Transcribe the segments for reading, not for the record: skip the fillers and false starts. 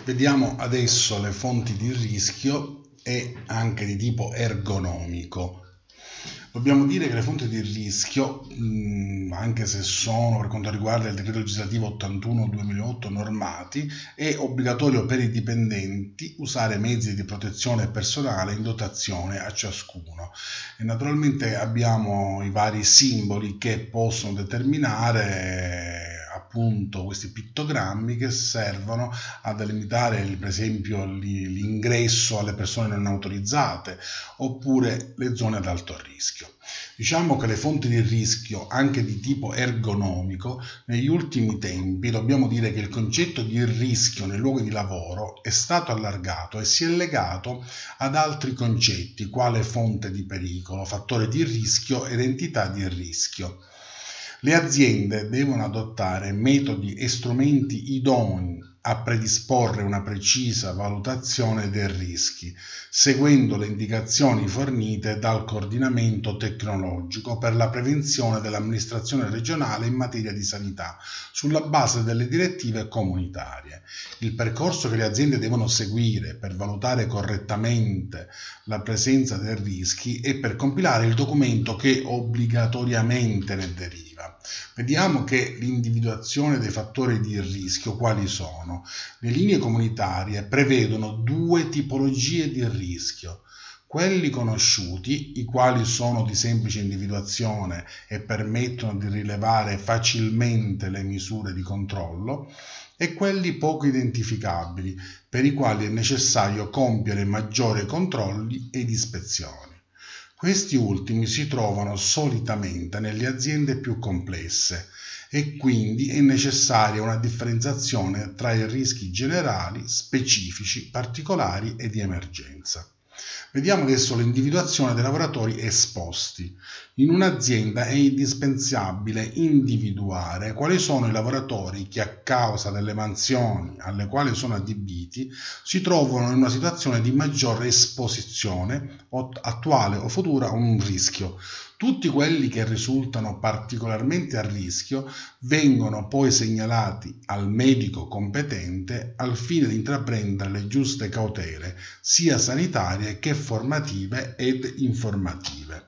Vediamo adesso le fonti di rischio e anche di tipo ergonomico. Dobbiamo dire che le fonti di rischio, anche se sono per quanto riguarda il decreto legislativo 81/2008 normati, è obbligatorio per i dipendenti usare mezzi di protezione personale in dotazione a ciascuno. E naturalmente abbiamo i vari simboli che possono determinare appunto questi pittogrammi che servono a delimitare per esempio l'ingresso alle persone non autorizzate oppure le zone ad alto rischio. Diciamo che le fonti di rischio anche di tipo ergonomico negli ultimi tempi dobbiamo dire che il concetto di rischio nei luoghi di lavoro è stato allargato e si è legato ad altri concetti quale fonte di pericolo, fattore di rischio ed entità di rischio. Le aziende devono adottare metodi e strumenti idonei a predisporre una precisa valutazione dei rischi, seguendo le indicazioni fornite dal coordinamento tecnologico per la prevenzione dell'amministrazione regionale in materia di sanità, sulla base delle direttive comunitarie. Il percorso che le aziende devono seguire per valutare correttamente la presenza dei rischi e per compilare il documento che obbligatoriamente ne deriva. Vediamo che l'individuazione dei fattori di rischio quali sono? Le linee comunitarie prevedono due tipologie di rischio. Quelli conosciuti, i quali sono di semplice individuazione e permettono di rilevare facilmente le misure di controllo, e quelli poco identificabili, per i quali è necessario compiere maggiori controlli ed ispezioni. Questi ultimi si trovano solitamente nelle aziende più complesse e quindi è necessaria una differenziazione tra i rischi generali, specifici, particolari e di emergenza. Vediamo adesso l'individuazione dei lavoratori esposti. In un'azienda è indispensabile individuare quali sono i lavoratori che a causa delle mansioni alle quali sono adibiti si trovano in una situazione di maggiore esposizione attuale o futura a un rischio. Tutti quelli che risultano particolarmente a rischio vengono poi segnalati al medico competente al fine di intraprendere le giuste cautele, sia sanitarie che formative ed informative.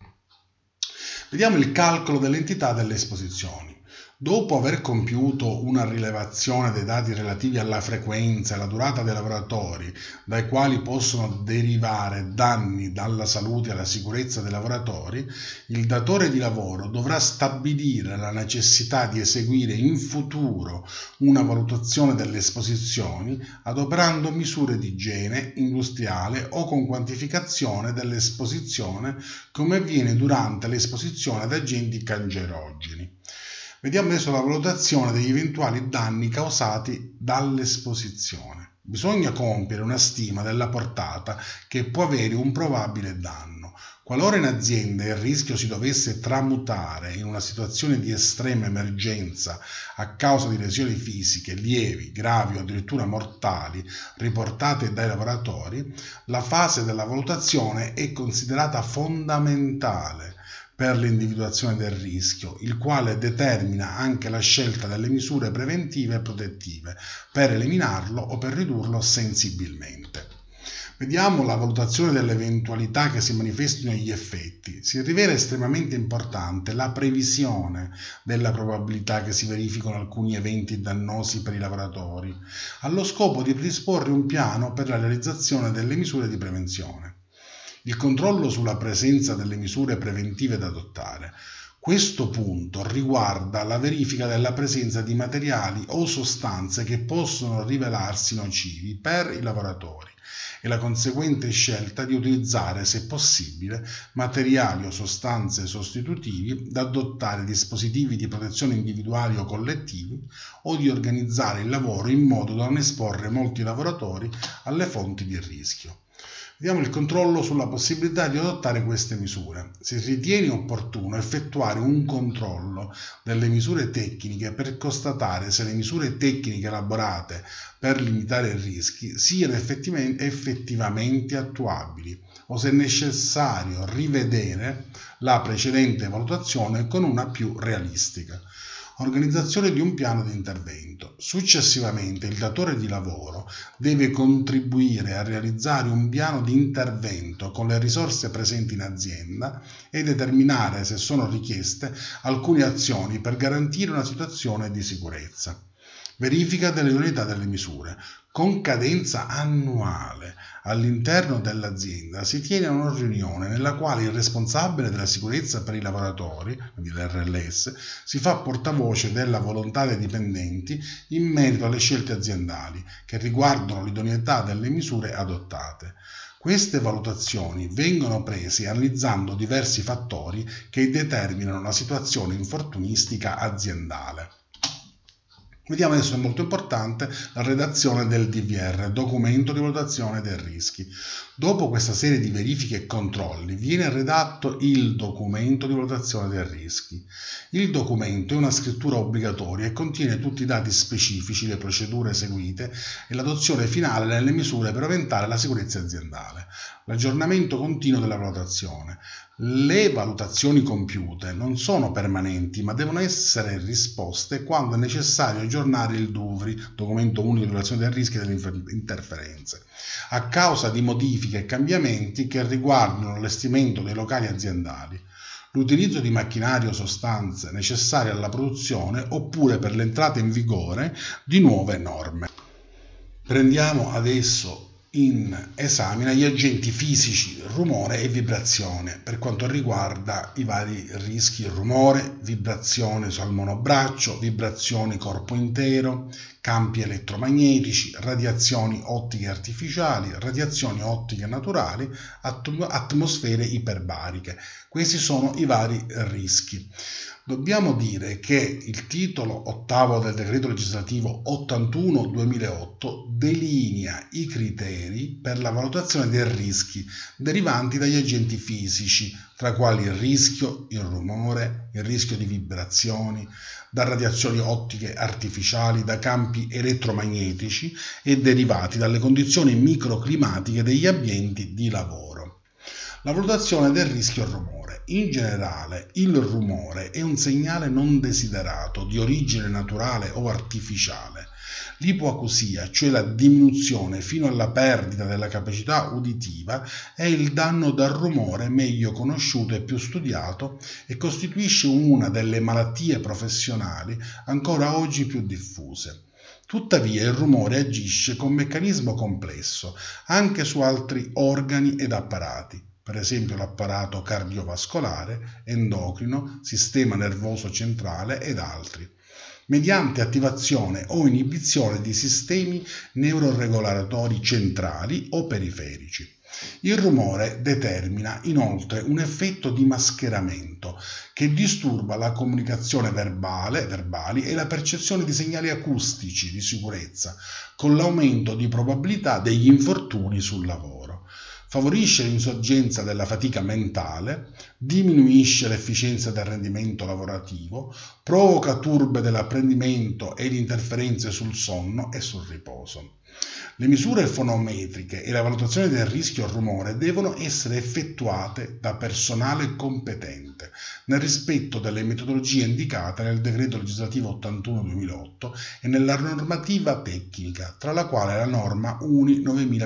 Vediamo il calcolo dell'entità delle esposizioni. Dopo aver compiuto una rilevazione dei dati relativi alla frequenza e alla durata dei lavoratori, dai quali possono derivare danni alla salute e alla sicurezza dei lavoratori, il datore di lavoro dovrà stabilire la necessità di eseguire in futuro una valutazione delle esposizioni, adoperando misure di igiene industriale o con quantificazione dell'esposizione, come avviene durante l'esposizione ad agenti cancerogeni. Vediamo adesso la valutazione degli eventuali danni causati dall'esposizione. Bisogna compiere una stima della portata che può avere un probabile danno. Qualora in azienda il rischio si dovesse tramutare in una situazione di estrema emergenza a causa di lesioni fisiche lievi, gravi o addirittura mortali riportate dai lavoratori, la fase della valutazione è considerata fondamentale per l'individuazione del rischio, il quale determina anche la scelta delle misure preventive e protettive per eliminarlo o per ridurlo sensibilmente. Vediamo la valutazione delle eventualità che si manifestino negli effetti. Si rivela estremamente importante la previsione della probabilità che si verificano alcuni eventi dannosi per i lavoratori, allo scopo di predisporre un piano per la realizzazione delle misure di prevenzione. Il controllo sulla presenza delle misure preventive da adottare. Questo punto riguarda la verifica della presenza di materiali o sostanze che possono rivelarsi nocivi per i lavoratori e la conseguente scelta di utilizzare, se possibile, materiali o sostanze sostitutivi, da adottare dispositivi di protezione individuali o collettivi o di organizzare il lavoro in modo da non esporre molti lavoratori alle fonti di rischio. Vediamo il controllo sulla possibilità di adottare queste misure. Si ritiene opportuno effettuare un controllo delle misure tecniche per constatare se le misure tecniche elaborate per limitare i rischi siano effettivamente attuabili o se è necessario rivedere la precedente valutazione con una più realistica. organizzazione di un piano di intervento. Successivamente il datore di lavoro deve contribuire a realizzare un piano di intervento con le risorse presenti in azienda e determinare, se sono richieste, alcune azioni per garantire una situazione di sicurezza. Verifica delle unità delle misure. Con cadenza annuale all'interno dell'azienda si tiene una riunione nella quale il responsabile della sicurezza per i lavoratori, quindi l'RLS, si fa portavoce della volontà dei dipendenti in merito alle scelte aziendali che riguardano l'idoneità delle misure adottate. Queste valutazioni vengono prese analizzando diversi fattori che determinano la situazione infortunistica aziendale. Vediamo adesso, è molto importante, la redazione del DVR, documento di valutazione dei rischi. Dopo questa serie di verifiche e controlli viene redatto il documento di valutazione dei rischi. Il documento è una scrittura obbligatoria e contiene tutti i dati specifici, le procedure eseguite e l'adozione finale delle misure per aumentare la sicurezza aziendale. L'aggiornamento continuo della valutazione. Le valutazioni compiute non sono permanenti, ma devono essere risposte quando è necessario aggiornare il DUVRI, documento unico di valutazione del rischio e delle interferenze, a causa di modifiche e cambiamenti che riguardano l'allestimento dei locali aziendali, l'utilizzo di macchinari o sostanze necessarie alla produzione oppure per l'entrata in vigore di nuove norme. Prendiamo adesso in esame gli agenti fisici, rumore e vibrazione per quanto riguarda i vari rischi: rumore, vibrazione al monobraccio, vibrazioni corpo intero, campi elettromagnetici, radiazioni ottiche artificiali, radiazioni ottiche naturali, atmosfere iperbariche. Questi sono i vari rischi. Dobbiamo dire che il titolo ottavo del decreto legislativo 81/2008 delinea i criteri per la valutazione dei rischi derivanti dagli agenti fisici, tra quali il rischio, il rumore, il rischio di vibrazioni, da radiazioni ottiche artificiali, da campi elettromagnetici e derivati dalle condizioni microclimatiche degli ambienti di lavoro. La valutazione del rischio rumore. In generale, il rumore è un segnale non desiderato di origine naturale o artificiale. L'ipoacusia, cioè la diminuzione fino alla perdita della capacità uditiva, è il danno dal rumore meglio conosciuto e più studiato e costituisce una delle malattie professionali ancora oggi più diffuse. Tuttavia il rumore agisce con meccanismo complesso anche su altri organi ed apparati, per esempio l'apparato cardiovascolare, endocrino, sistema nervoso centrale ed altri, mediante attivazione o inibizione di sistemi neuroregolatori centrali o periferici. Il rumore determina inoltre un effetto di mascheramento che disturba la comunicazione verbali e la percezione di segnali acustici di sicurezza, con l'aumento di probabilità degli infortuni sul lavoro. Favorisce l'insorgenza della fatica mentale, diminuisce l'efficienza del rendimento lavorativo, provoca turbe dell'apprendimento ed interferenze sul sonno e sul riposo. Le misure fonometriche e la valutazione del rischio rumore devono essere effettuate da personale competente, nel rispetto delle metodologie indicate nel decreto legislativo 81/2008 e nella normativa tecnica, tra la quale la norma UNI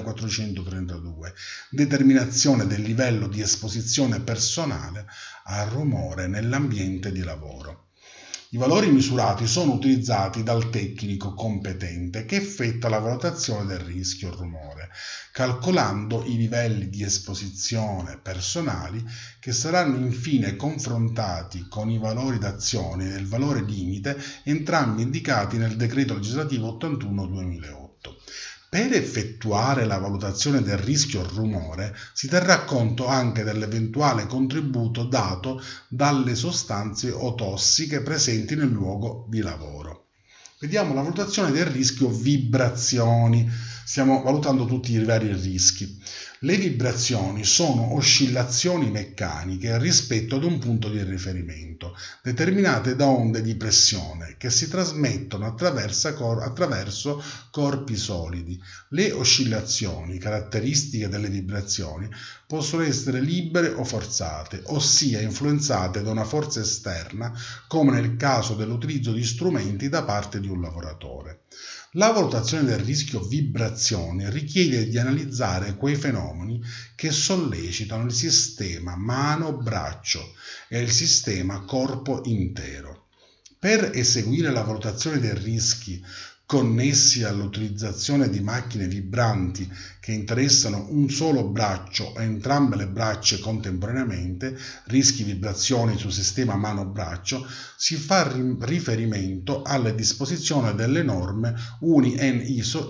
9432, determinazione del livello di esposizione personale al rumore nell'ambiente di lavoro. I valori misurati sono utilizzati dal tecnico competente che effettua la valutazione del rischio rumore, calcolando i livelli di esposizione personali che saranno infine confrontati con i valori d'azione del valore limite, entrambi indicati nel decreto legislativo 81/2008. Per effettuare la valutazione del rischio rumore si terrà conto anche dell'eventuale contributo dato dalle sostanze o tossiche presenti nel luogo di lavoro. Vediamo la valutazione del rischio vibrazioni. stiamo valutando tutti i vari rischi. Le vibrazioni sono oscillazioni meccaniche rispetto ad un punto di riferimento, determinate da onde di pressione che si trasmettono attraverso corpi solidi. Le oscillazioni, caratteristiche delle vibrazioni, possono essere libere o forzate, ossia influenzate da una forza esterna, come nel caso dell'utilizzo di strumenti da parte di un lavoratore. La valutazione del rischio vibrazione richiede di analizzare quei fenomeni che sollecitano il sistema mano-braccio e il sistema corpo intero. Per eseguire la valutazione dei rischi connessi all'utilizzazione di macchine vibranti che interessano un solo braccio o entrambe le braccia contemporaneamente, rischi vibrazioni sul sistema mano-braccio, si fa riferimento alle disposizioni delle norme UNI-EN ISO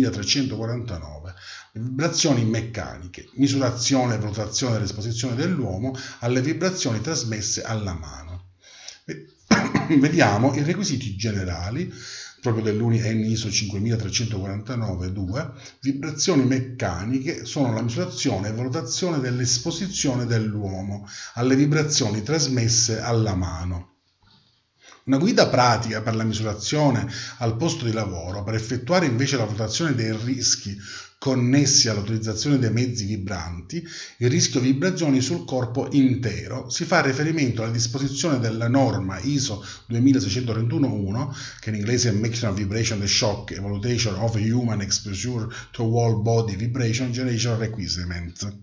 5349, vibrazioni meccaniche, misurazione e valutazione dell'esposizione dell'uomo alle vibrazioni trasmesse alla mano. Vediamo i requisiti generali proprio dell'UNI-EN ISO 5349-2, vibrazioni meccaniche sono la misurazione e valutazione dell'esposizione dell'uomo alle vibrazioni trasmesse alla mano. Una guida pratica per la misurazione al posto di lavoro, per effettuare invece la valutazione dei rischi connessi all'utilizzazione dei mezzi vibranti, il rischio vibrazioni sul corpo intero, si fa riferimento alla disposizione della norma ISO 26631-1, che in inglese è Maximum Vibration Shock Evaluation of Human Exposure to Whole Body Vibration Generation Requirement.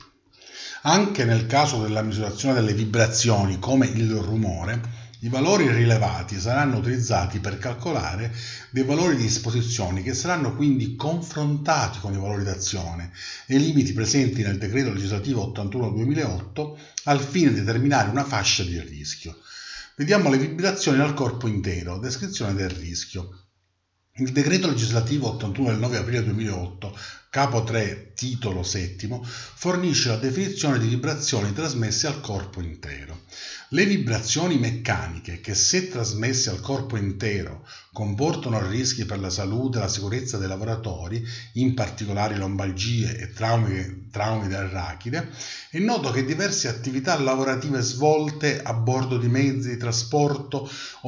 Anche nel caso della misurazione delle vibrazioni, come il rumore, i valori rilevati saranno utilizzati per calcolare dei valori di esposizione che saranno quindi confrontati con i valori d'azione e i limiti presenti nel decreto legislativo 81/2008 al fine di determinare una fascia di rischio. Vediamo le vibrazioni al corpo intero, descrizione del rischio. Il decreto legislativo 81 del 9 aprile 2008, capo 3, titolo 7, fornisce la definizione di vibrazioni trasmesse al corpo intero. Le vibrazioni meccaniche che, se trasmesse al corpo intero, comportano rischi per la salute e la sicurezza dei lavoratori, in particolare lombalgie e traumi del rachide, è noto che diverse attività lavorative svolte a bordo di mezzi di trasporto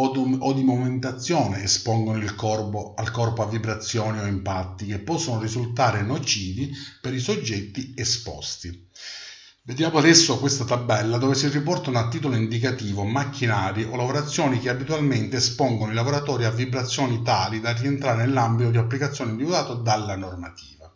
o di movimentazione espongono il corpo a vibrazioni o impatti che possono risultare nocivi per i soggetti esposti. Vediamo adesso questa tabella dove si riportano a titolo indicativo macchinari o lavorazioni che abitualmente espongono i lavoratori a vibrazioni tali da rientrare nell'ambito di applicazione individuato dalla normativa.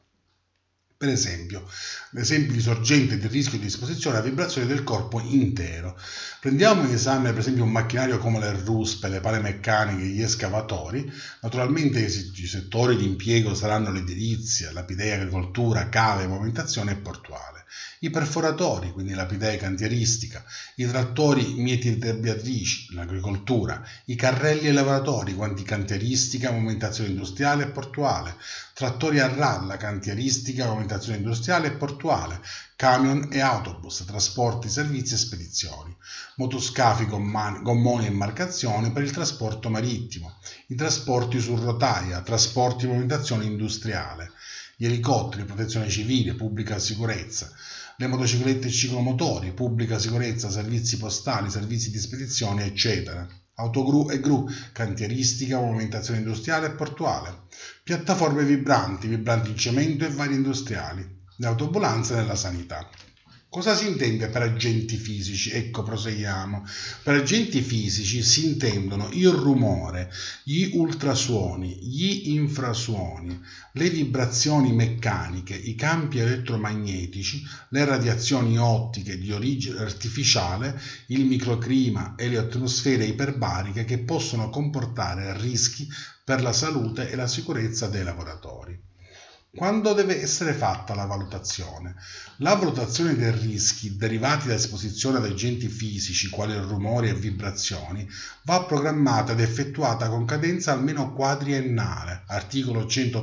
Per esempio, l'esempio di sorgente di rischio di esposizione a vibrazioni del corpo intero. Prendiamo in esame per esempio un macchinario come le ruspe, le pale meccaniche, gli escavatori. Naturalmente i settori di impiego saranno l'edilizia, lapidea, agricoltura, cave, movimentazione e portuale. I perforatori, quindi lapidea e cantieristica, i trattori mietiterbiatrici, l'agricoltura, i carrelli e lavoratori, quanti cantieristica, movimentazione industriale e portuale, trattori a ralla, cantieristica, movimentazione industriale e portuale, camion e autobus, trasporti, servizi e spedizioni, motoscafi, gommoni e imbarcazioni per il trasporto marittimo, i trasporti su rotaia, trasporti e movimentazione industriale, gli elicotteri, protezione civile, pubblica sicurezza, le motociclette e ciclomotori, pubblica sicurezza, servizi postali, servizi di spedizione, eccetera. Autogru e gru, cantieristica, movimentazione industriale e portuale, piattaforme vibranti in cemento e vari industriali, le autoambulanze nella sanità. Cosa si intende per agenti fisici? Ecco, proseguiamo. Per agenti fisici si intendono il rumore, gli ultrasuoni, gli infrasuoni, le vibrazioni meccaniche, i campi elettromagnetici, le radiazioni ottiche di origine artificiale, il microclima e le atmosfere iperbariche che possono comportare rischi per la salute e la sicurezza dei lavoratori. Quando deve essere fatta la valutazione? La valutazione dei rischi derivati da esposizione ad agenti fisici, quali rumori e vibrazioni, va programmata ed effettuata con cadenza almeno quadriennale, articolo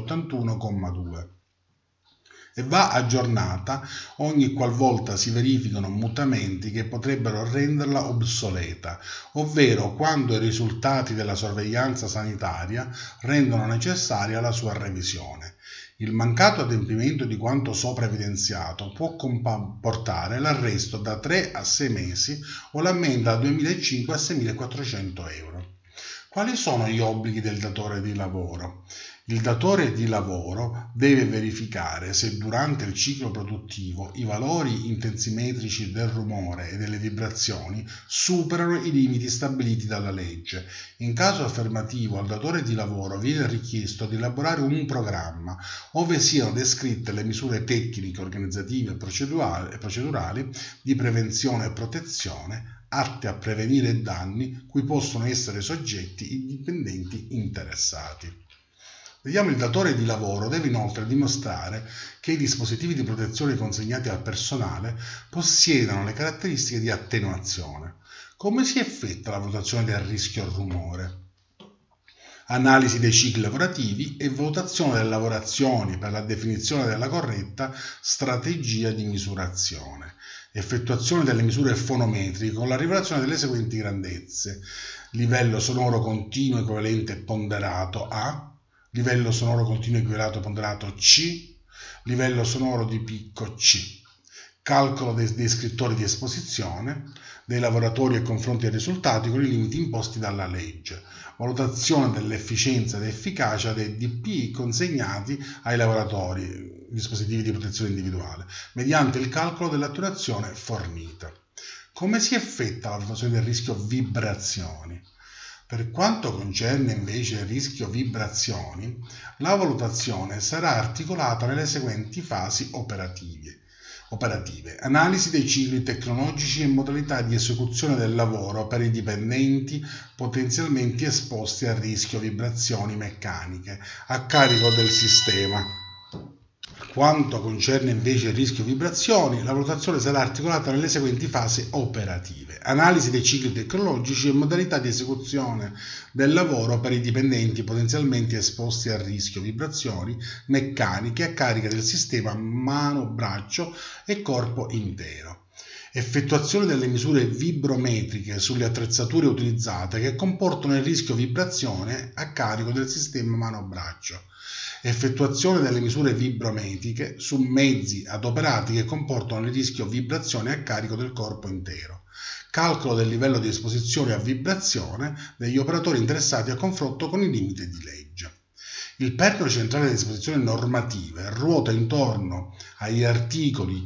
181,2, e va aggiornata ogni qualvolta si verificano mutamenti che potrebbero renderla obsoleta, ovvero quando i risultati della sorveglianza sanitaria rendono necessaria la sua revisione. Il mancato adempimento di quanto sopra evidenziato può comportare l'arresto da 3 a 6 mesi o l'ammenda da 2.500 a 6.400 euro. Quali sono gli obblighi del datore di lavoro? Il datore di lavoro deve verificare se durante il ciclo produttivo i valori intensimetrici del rumore e delle vibrazioni superano i limiti stabiliti dalla legge. In caso affermativo, al datore di lavoro viene richiesto di elaborare un programma ove siano descritte le misure tecniche, organizzative e procedurali di prevenzione e protezione atte a prevenire danni cui possono essere soggetti i dipendenti interessati. Vediamo, il datore di lavoro deve inoltre dimostrare che i dispositivi di protezione consegnati al personale possiedano le caratteristiche di attenuazione. Come si effettua la valutazione del rischio rumore? Analisi dei cicli lavorativi e valutazione delle lavorazioni per la definizione della corretta strategia di misurazione. Effettuazione delle misure fonometriche con la rivelazione delle seguenti grandezze: livello sonoro continuo equivalente ponderato A, livello sonoro continuo equivalato ponderato C, livello sonoro di picco C, calcolo dei scrittori di esposizione dei lavoratori e confronti dei risultati con i limiti imposti dalla legge, valutazione dell'efficienza ed efficacia dei DPI consegnati ai lavoratori, dispositivi di protezione individuale, mediante il calcolo dell'attenuazione fornita. Come si effettua la valutazione del rischio vibrazioni? Per quanto concerne invece il rischio vibrazioni, la valutazione sarà articolata nelle seguenti fasi operative. Analisi dei cicli tecnologici e modalità di esecuzione del lavoro per i dipendenti potenzialmente esposti al rischio vibrazioni meccaniche a carico del sistema. Per quanto concerne invece il rischio vibrazioni, la valutazione sarà articolata nelle seguenti fasi operative. Analisi dei cicli tecnologici e modalità di esecuzione del lavoro per i dipendenti potenzialmente esposti al rischio vibrazioni meccaniche a carico del sistema mano, braccio e corpo intero. Effettuazione delle misure vibrometriche sulle attrezzature utilizzate che comportano il rischio vibrazione a carico del sistema mano-braccio. Effettuazione delle misure vibrometriche su mezzi adoperati che comportano il rischio vibrazione a carico del corpo intero. Calcolo del livello di esposizione a vibrazione degli operatori interessati a confronto con i limiti di legge. Il perno centrale delle disposizioni normative ruota intorno agli articoli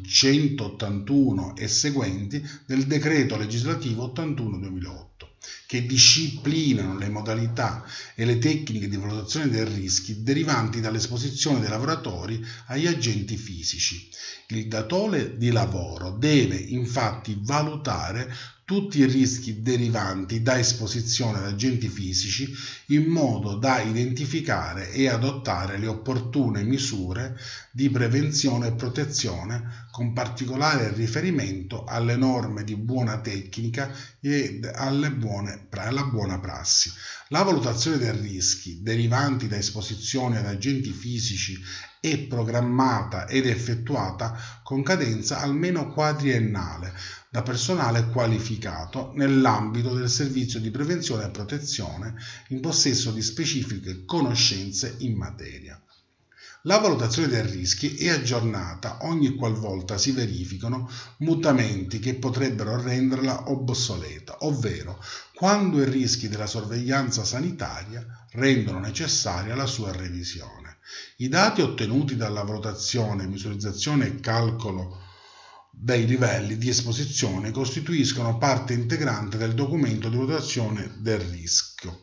181 e seguenti del decreto legislativo 81/2008, che disciplinano le modalità e le tecniche di valutazione dei rischi derivanti dall'esposizione dei lavoratori agli agenti fisici. Il datore di lavoro deve infatti valutare tutti i rischi derivanti da esposizione ad agenti fisici in modo da identificare e adottare le opportune misure di prevenzione e protezione, con particolare riferimento alle norme di buona tecnica e alla buona prassi. La valutazione dei rischi derivanti da esposizioni ad agenti fisici è programmata ed effettuata con cadenza almeno quadriennale da personale qualificato nell'ambito del servizio di prevenzione e protezione in possesso di specifiche conoscenze in materia. La valutazione dei rischi è aggiornata ogni qualvolta si verificano mutamenti che potrebbero renderla obsoleta, ovvero quando i rischi della sorveglianza sanitaria rendono necessaria la sua revisione. I dati ottenuti dalla valutazione, misurizzazione e calcolo dei livelli di esposizione costituiscono parte integrante del documento di valutazione del rischio.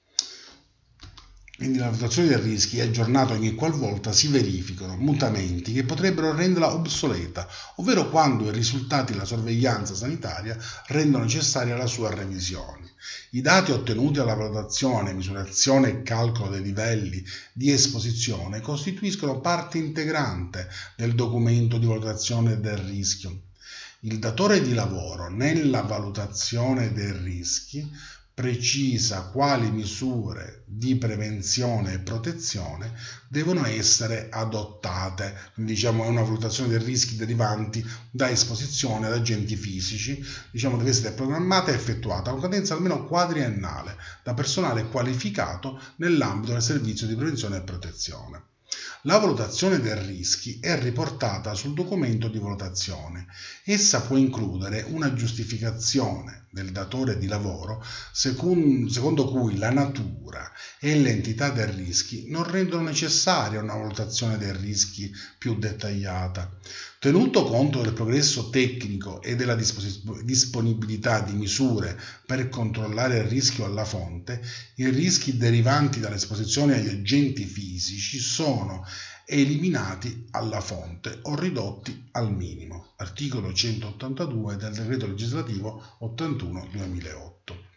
Quindi la valutazione dei rischi è aggiornata ogni qualvolta si verificano mutamenti che potrebbero renderla obsoleta, ovvero quando i risultati della sorveglianza sanitaria rendono necessaria la sua revisione. I dati ottenuti dalla valutazione, misurazione e calcolo dei livelli di esposizione costituiscono parte integrante del documento di valutazione del rischio. Il datore di lavoro, nella valutazione dei rischi, precisa quali misure di prevenzione e protezione devono essere adottate. È una valutazione dei rischi derivanti da esposizione ad agenti fisici, deve essere programmata e effettuata con cadenza almeno quadriennale da personale qualificato nell'ambito del servizio di prevenzione e protezione. La valutazione dei rischi è riportata sul documento di valutazione. Essa può includere una giustificazione del datore di lavoro secondo cui la natura e l'entità dei rischi non rendono necessaria una valutazione dei rischi più dettagliata. Tenuto conto del progresso tecnico e della disponibilità di misure per controllare il rischio alla fonte, i rischi derivanti dall'esposizione agli agenti fisici sono eliminati alla fonte o ridotti al minimo. Articolo 182 del decreto legislativo 81/2008.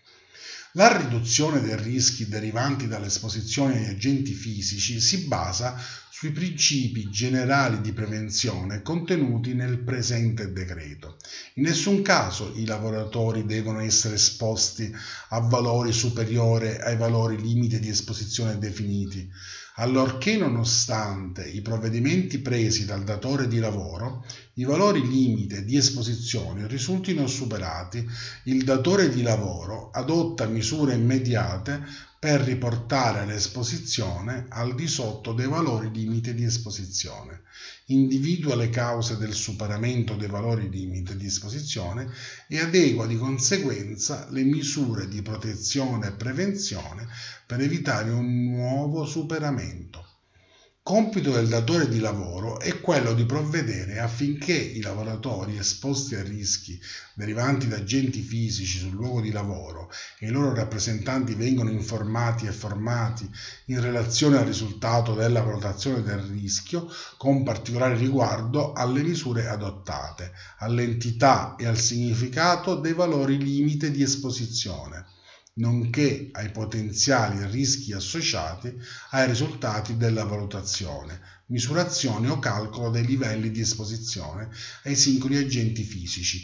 La riduzione dei rischi derivanti dall'esposizione agli agenti fisici si basa sui principi generali di prevenzione contenuti nel presente decreto. In nessun caso i lavoratori devono essere esposti a valori superiori ai valori limite di esposizione definiti, allorché nonostante i provvedimenti presi dal datore di lavoro, i valori limite di esposizione risultino superati, il datore di lavoro adotta misure immediate per riportare l'esposizione al di sotto dei valori limite di esposizione, individua le cause del superamento dei valori limite di esposizione e adegua di conseguenza le misure di protezione e prevenzione per evitare un nuovo superamento. Compito del datore di lavoro è quello di provvedere affinché i lavoratori esposti a rischi derivanti da agenti fisici sul luogo di lavoro e i loro rappresentanti vengano informati e formati in relazione al risultato della valutazione del rischio, con particolare riguardo alle misure adottate, all'entità e al significato dei valori limite di esposizione, nonché ai potenziali rischi associati ai risultati della valutazione, misurazione o calcolo dei livelli di esposizione ai singoli agenti fisici,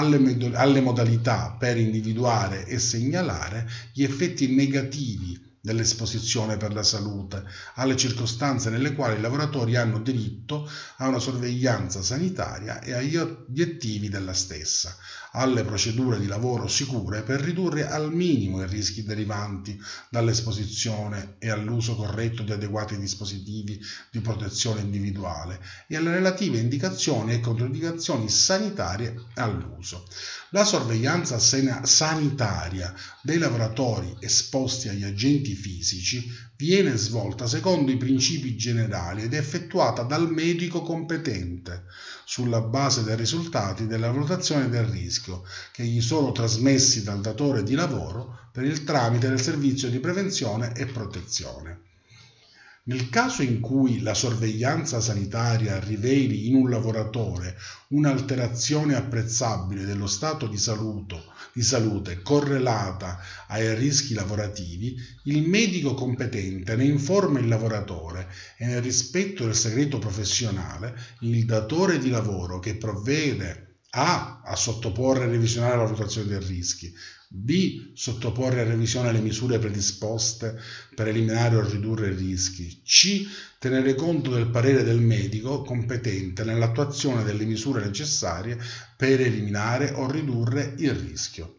alle modalità per individuare e segnalare gli effetti negativi dell'esposizione per la salute, alle circostanze nelle quali i lavoratori hanno diritto a una sorveglianza sanitaria e agli obiettivi della stessa, alle procedure di lavoro sicure per ridurre al minimo i rischi derivanti dall'esposizione e all'uso corretto di adeguati dispositivi di protezione individuale e alle relative indicazioni e controindicazioni sanitarie all'uso. La sorveglianza sanitaria dei lavoratori esposti agli agenti fisici viene svolta secondo i principi generali ed effettuata dal medico competente sulla base dei risultati della valutazione del rischio che gli sono trasmessi dal datore di lavoro per il tramite del servizio di prevenzione e protezione. Nel caso in cui la sorveglianza sanitaria riveli in un lavoratore un'alterazione apprezzabile dello stato di salute correlata ai rischi lavorativi, il medico competente ne informa il lavoratore e, nel rispetto del segreto professionale, il datore di lavoro che provvede a sottoporre e revisionare la valutazione dei rischi, b. sottoporre a revisione le misure predisposte per eliminare o ridurre i rischi, c. tenere conto del parere del medico competente nell'attuazione delle misure necessarie per eliminare o ridurre il rischio.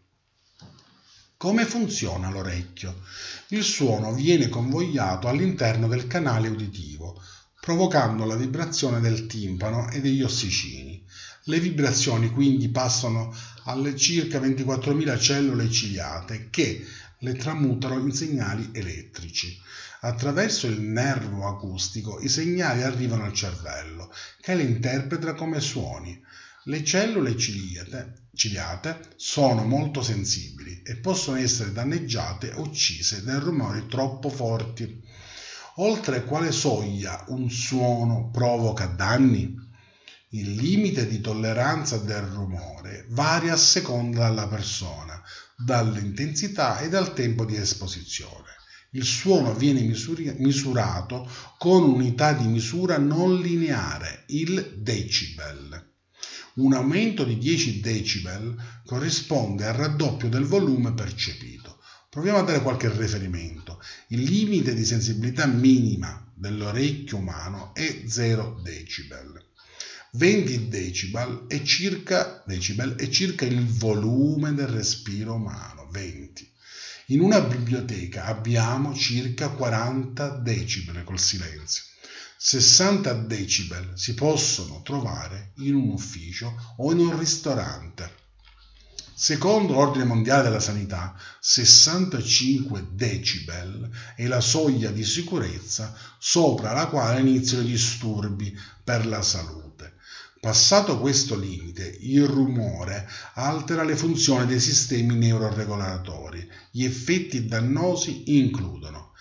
Come funziona l'orecchio? Il suono viene convogliato all'interno del canale uditivo, provocando la vibrazione del timpano e degli ossicini. Le vibrazioni quindi passano alle circa 24.000 cellule ciliate che le tramutano in segnali elettrici. Attraverso il nervo acustico i segnali arrivano al cervello, che li interpreta come suoni. Le cellule ciliate sono molto sensibili e possono essere danneggiate o uccise da rumori troppo forti. Oltre quale soglia un suono provoca danni? Il limite di tolleranza del rumore varia a seconda della persona, dall'intensità e dal tempo di esposizione. Il suono viene misurato con unità di misura non lineare, il decibel. Un aumento di 10 decibel corrisponde al raddoppio del volume percepito. Proviamo a dare qualche riferimento. Il limite di sensibilità minima dell'orecchio umano è 0 decibel. 20 decibel è circa il volume del respiro umano, 20. In una biblioteca abbiamo circa 40 decibel col silenzio. 60 decibel si possono trovare in un ufficio o in un ristorante. Secondo l'Ordine Mondiale della Sanità, 65 decibel è la soglia di sicurezza sopra la quale iniziano i disturbi per la salute. Passato questo limite, il rumore altera le funzioni dei sistemi neuroregolatori. Gli effetti dannosi includono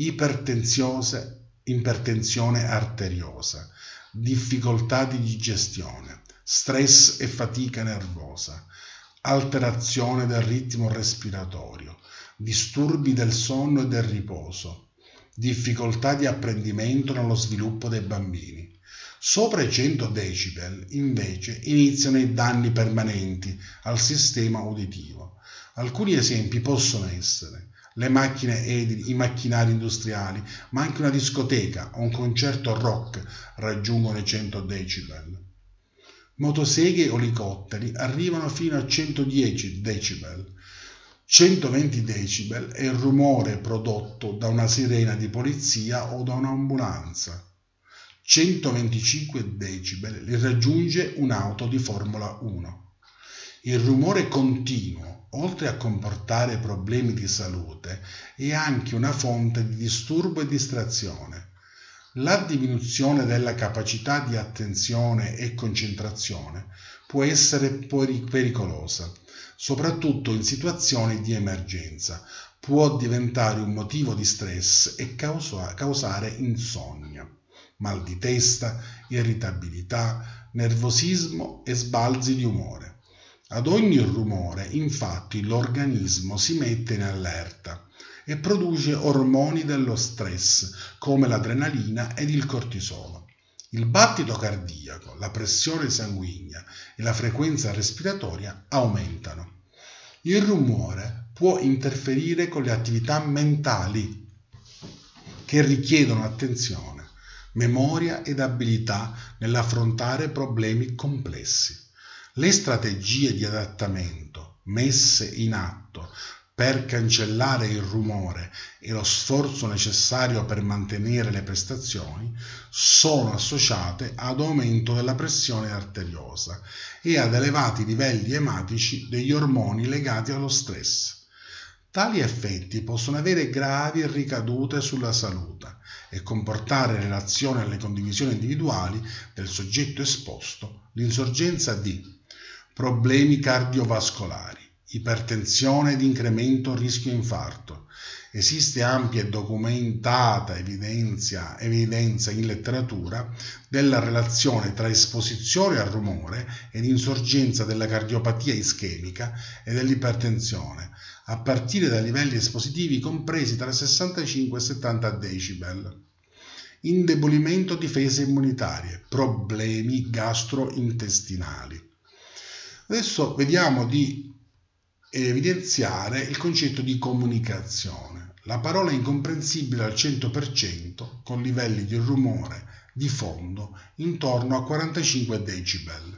ipertensione arteriosa, difficoltà di digestione, stress e fatica nervosa, alterazione del ritmo respiratorio, disturbi del sonno e del riposo, difficoltà di apprendimento nello sviluppo dei bambini. Sopra i 100 decibel, invece, iniziano i danni permanenti al sistema uditivo. Alcuni esempi possono essere le macchine edili, i macchinari industriali, ma anche una discoteca o un concerto rock raggiungono i 100 decibel. Motoseghe o elicotteri arrivano fino a 110 decibel. 120 decibel è il rumore prodotto da una sirena di polizia o da un'ambulanza. 125 decibel li raggiunge un'auto di Formula 1. Il rumore continuo, oltre a comportare problemi di salute, è anche una fonte di disturbo e distrazione. La diminuzione della capacità di attenzione e concentrazione può essere pericolosa, soprattutto in situazioni di emergenza. Può diventare un motivo di stress e causare insonnia, mal di testa, irritabilità, nervosismo e sbalzi di umore. Ad ogni rumore, infatti, l'organismo si mette in allerta e produce ormoni dello stress come l'adrenalina ed il cortisolo. Il battito cardiaco, la pressione sanguigna e la frequenza respiratoria aumentano. Il rumore può interferire con le attività mentali che richiedono attenzione, memoria ed abilità nell'affrontare problemi complessi. Le strategie di adattamento messe in atto per cancellare il rumore e lo sforzo necessario per mantenere le prestazioni sono associate ad aumento della pressione arteriosa e ad elevati livelli ematici degli ormoni legati allo stress. Tali effetti possono avere gravi ricadute sulla salute e comportare in relazione alle condivisioni individuali del soggetto esposto l'insorgenza di problemi cardiovascolari, ipertensione ed incremento rischio infarto. Esiste ampia e documentata evidenza in letteratura della relazione tra esposizione al rumore ed insorgenza della cardiopatia ischemica e dell'ipertensione, a partire dai livelli espositivi compresi tra 65 e 70 decibel. Indebolimento difese immunitarie, problemi gastrointestinali. Adesso vediamo di evidenziare il concetto di comunicazione. La parola è incomprensibile al 100% con livelli di rumore di fondo intorno a 45 decibel.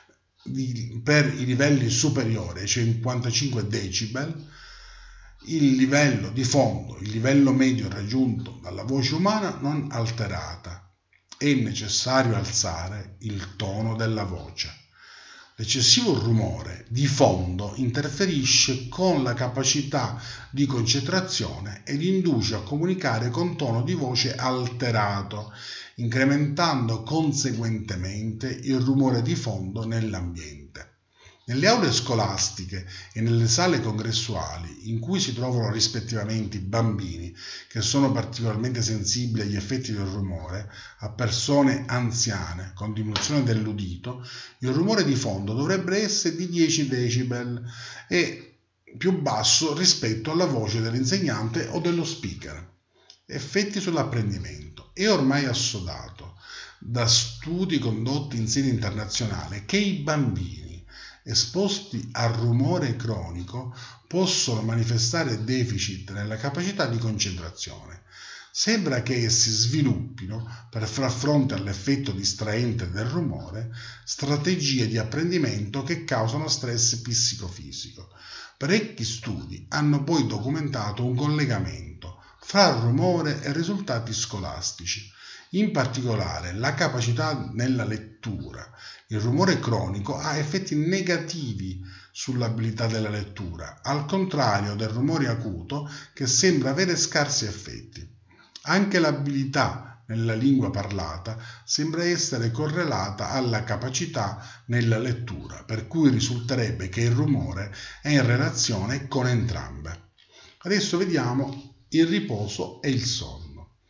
Per i livelli superiori ai 55 decibel, il livello di fondo, il livello medio raggiunto dalla voce umana non alterata. È necessario alzare il tono della voce. L'eccessivo rumore di fondo interferisce con la capacità di concentrazione ed induce a comunicare con tono di voce alterato, incrementando conseguentemente il rumore di fondo nell'ambiente. Nelle aule scolastiche e nelle sale congressuali, in cui si trovano rispettivamente i bambini che sono particolarmente sensibili agli effetti del rumore, a persone anziane con diminuzione dell'udito, il rumore di fondo dovrebbe essere di 10 decibel e più basso rispetto alla voce dell'insegnante o dello speaker. Effetti sull'apprendimento. È ormai assodato da studi condotti in sede internazionale che i bambini esposti al rumore cronico possono manifestare deficit nella capacità di concentrazione. Sembra che essi sviluppino, per far fronte all'effetto distraente del rumore, strategie di apprendimento che causano stress psicofisico. Parecchi studi hanno poi documentato un collegamento fra il rumore e risultati scolastici. In particolare, la capacità nella lettura. Il rumore cronico ha effetti negativi sull'abilità della lettura, al contrario del rumore acuto che sembra avere scarsi effetti. Anche l'abilità nella lingua parlata sembra essere correlata alla capacità nella lettura, per cui risulterebbe che il rumore è in relazione con entrambe. Adesso vediamo il riposo e il sonno.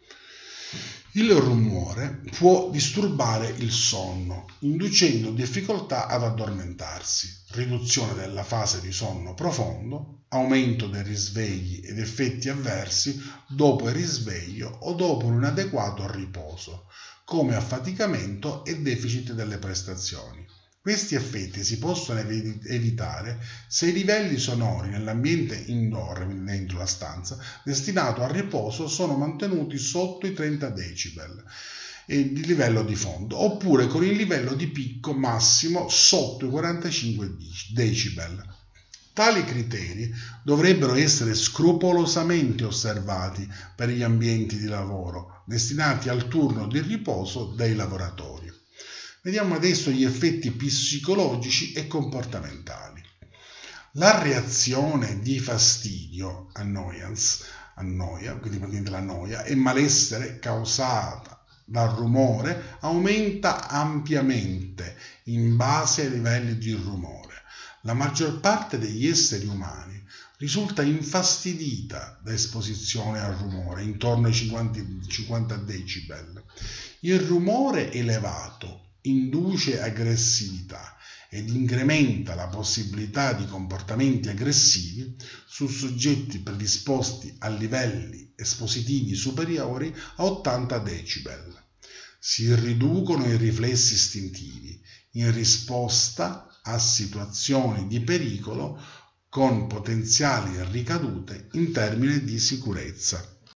Il rumore può disturbare il sonno, inducendo difficoltà ad addormentarsi, riduzione della fase di sonno profondo, aumento dei risvegli ed effetti avversi dopo il risveglio o dopo un inadeguato riposo, come affaticamento e deficit delle prestazioni. Questi effetti si possono evitare se i livelli sonori nell'ambiente indoor, dentro la stanza, destinato al riposo, sono mantenuti sotto i 30 decibel di livello di fondo, oppure con il livello di picco massimo sotto i 45 decibel. Tali criteri dovrebbero essere scrupolosamente osservati per gli ambienti di lavoro destinati al turno di riposo dei lavoratori. Vediamo adesso gli effetti psicologici e comportamentali. La reazione di fastidio, annoia, quindi praticamente la noia, e malessere causata dal rumore aumenta ampiamente in base ai livelli di rumore. La maggior parte degli esseri umani risulta infastidita da esposizione al rumore, intorno ai 50 decibel. Il rumore elevato induce aggressività ed incrementa la possibilità di comportamenti aggressivi su soggetti predisposti a livelli espositivi superiori a 80 decibel. Si riducono i riflessi istintivi in risposta a situazioni di pericolo con potenziali ricadute in termini di sicurezza.